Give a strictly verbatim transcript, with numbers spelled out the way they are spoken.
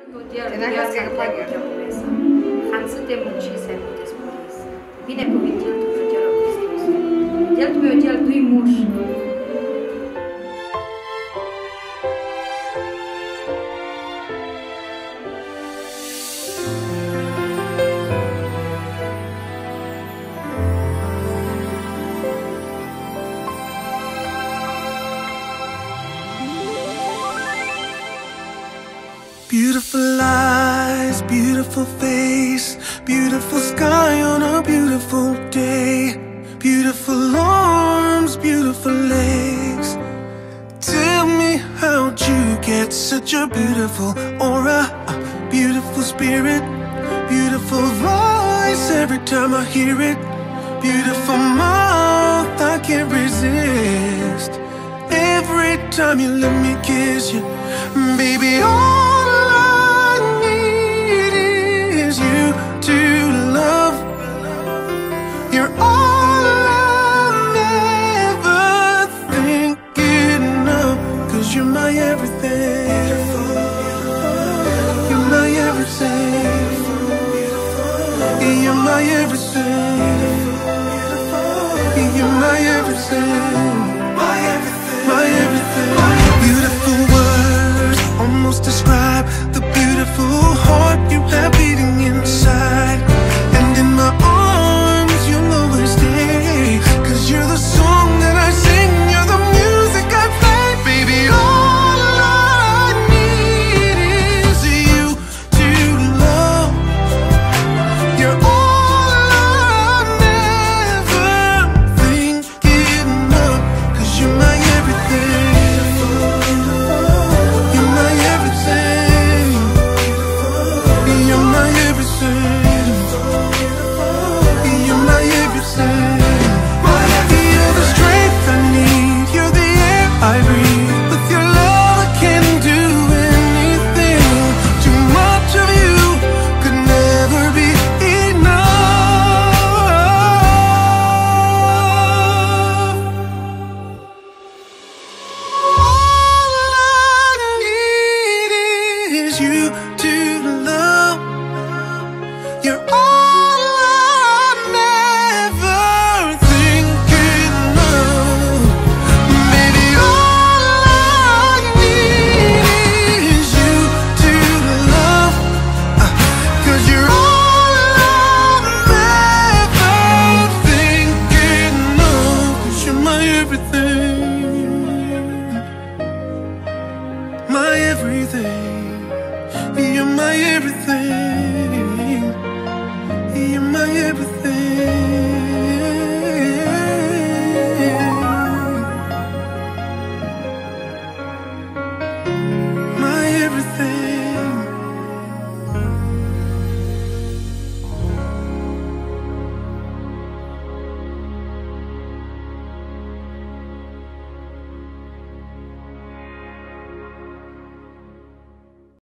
Tena că se paga japonesa. Hansı temul și se pute spune. Bine cuvintul tu frăgeala Hristos. El tu meu gel dui muș. Beautiful eyes, beautiful face, beautiful sky on a beautiful day, beautiful arms, beautiful legs. Tell me, how'd you get such a beautiful aura, a beautiful spirit, beautiful voice every time I hear it, beautiful mouth, I can't resist. Every time you let me kiss you, baby, all you're all I'm ever thinking of, 'cause you're my everything. You're my everything. You're my everything. You're my everything. My everything. My everything. Beautiful words almost describe the beautiful heart you have beating inside. And in my arms you'll always stay, 'cause you're the song that I sing, you're the music I play. Baby, all I need is you to love. You're all I'm ever thinking of, 'cause you're my everything. You're my everything. You're my everything. You're my everything. You're the strength I need, you're the air I breathe. With your love I can do anything. Too much of you could never be enough. All I need is you to